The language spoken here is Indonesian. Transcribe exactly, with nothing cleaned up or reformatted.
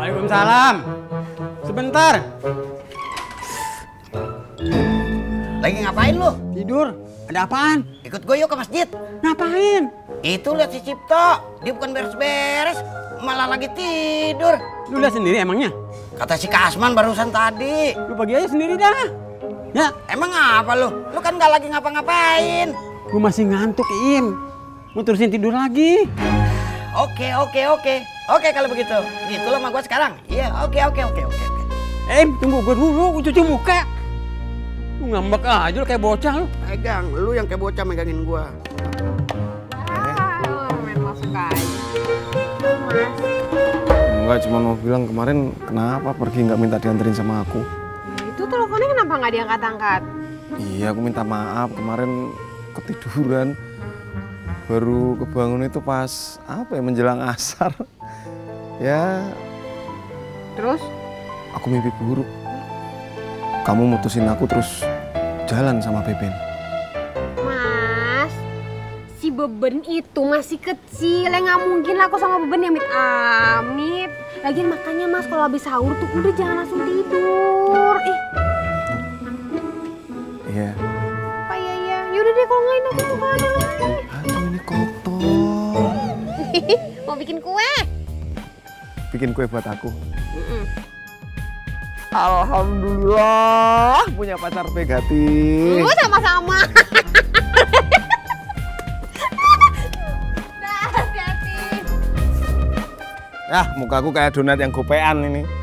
Waalaikumsalam. Sebentar. Lagi ngapain lu? Tidur. Ada apaan? Ikut gue yuk ke masjid. Ngapain? Itu lihat si Cipto. Dia bukan beres-beres, malah lagi tidur. Lu lihat sendiri emangnya? Kata si Kasman barusan tadi. Lu pergi aja sendiri dah. Ya. Emang apa lu? Lu kan gak lagi ngapa-ngapain. Gue masih ngantuk, Im. Mau terusin tidur lagi. Oke, oke, oke. Oke kalau begitu. Gitu lo sama gue sekarang. Iya, oke, oke, oke, oke. Im, tunggu gue dulu. Gue cuci muka. Lu ngambek aja lu kayak bocah lu. Pegang, lu yang kayak bocah megangin gue. Ah, main masuk aja. Mas. Enggak, cuma mau bilang kemarin kenapa pergi nggak minta dianterin sama aku. Itu teleponnya kenapa nggak diangkat-angkat? Iya, aku minta maaf kemarin ketiduran. Baru kebangun itu pas apa ya menjelang asar. Ya. Terus? Aku mimpi buruk. Kamu mutusin aku terus jalan sama Beben. Mas, si Beben itu masih kecil. Ya nggak mungkin lah aku sama Beben ya, amit-amit. Lagian makanya Mas kalau habis sahur tuh udah jangan langsung tidur. Ih. Iya. Apa ya ya? Yaudah deh kalau nggak ini aku buka dulu. Aduh ini kotor. Mau bikin kue? Bikin kue buat aku. Mm-mm. Alhamdulillah punya pacar baik hati. Gue sama-sama. Dah, hati-hati. Ah, mukaku kayak donat yang gopean ini.